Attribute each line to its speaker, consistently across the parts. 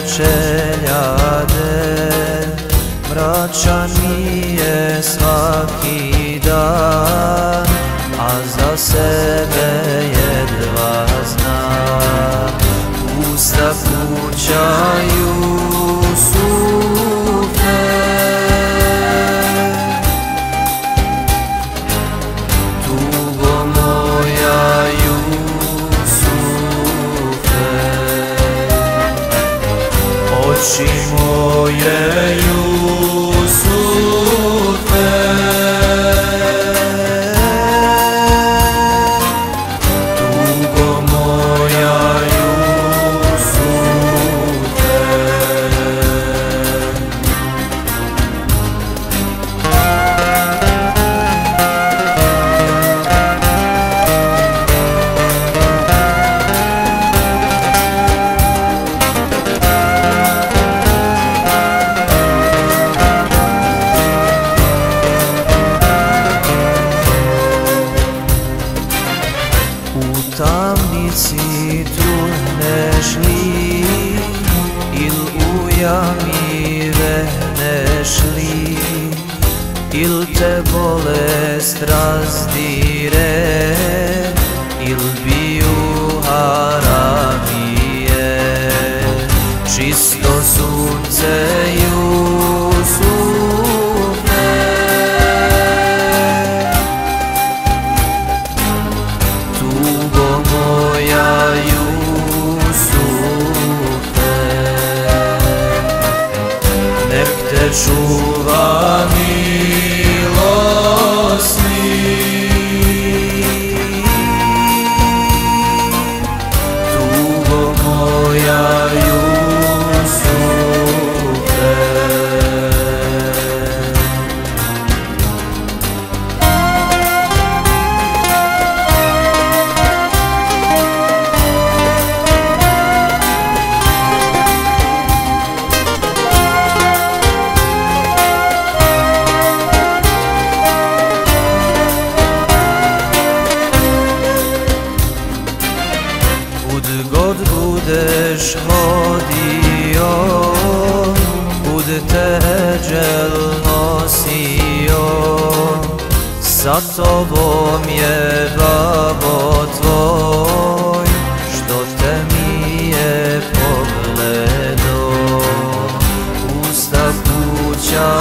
Speaker 1: čeljade, mračan mi je svaki dan, a za sebe jedva znam. Usta kućaju sufe, tugo moja Jusufe, oči moje Jusufe, tugo moja Jusufe. U tamnici truneš li, il u jami vehneš li, il te bolest razdire, il biju haramije. Čisto sunce Jusufe, tugo moja Jusufe, nek te čuva milosni, tugo moja Jusufe. Kud god budeš hodio, kud te eđel nosio, sa tobom je babo tvoj, što te mi je pogledo. Usta kuća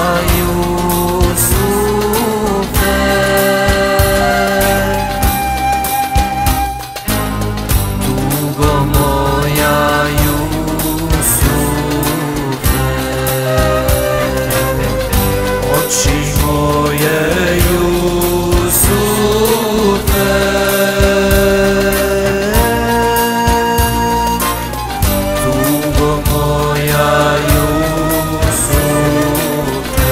Speaker 1: Jusufe, tugo moja Jusufe, oči moje Jusufe, tugo moja Jusufe.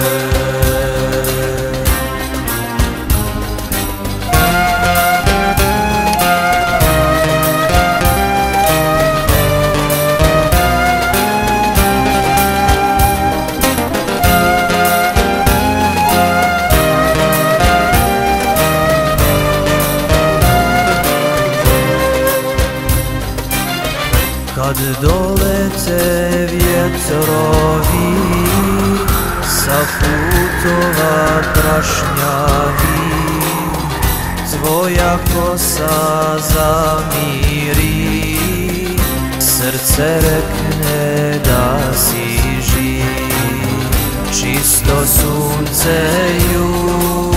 Speaker 1: Kad dolete vjetrovi sa putova prašnjavi, tvoja kosa zamiri, srce rekne da si živ. Čisto sunce